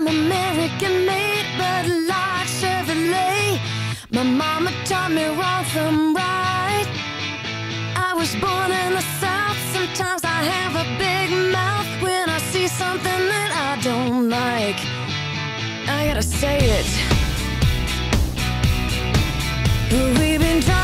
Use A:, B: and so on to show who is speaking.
A: American made, but like Chevrolet. My mama taught me wrong from right. I was born in the South. Sometimes I have a big mouth when I see something that I don't like. I gotta say it. We've been trying